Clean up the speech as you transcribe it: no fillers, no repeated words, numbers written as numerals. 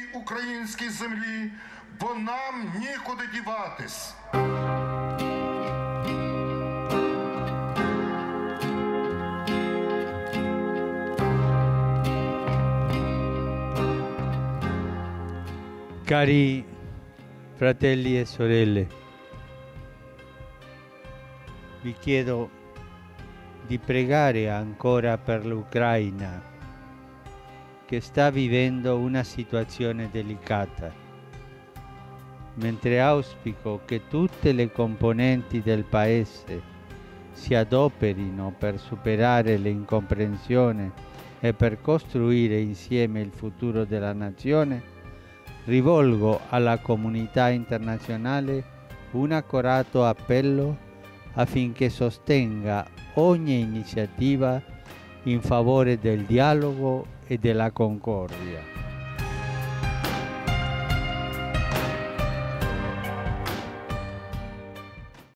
українській землі, бо нам нікуди діватись. Cari fratelli e sorelle, vi chiedo di pregare ancora per l'Ucraina, che sta vivendo una situazione delicata, mentre auspico che tutte le componenti del Paese si adoperino per superare l'incomprensione e per costruire insieme il futuro della nazione. Rivolgo alla comunità internazionale un accorato appello affinché sostenga ogni iniziativa in favore del dialogo e della concordia.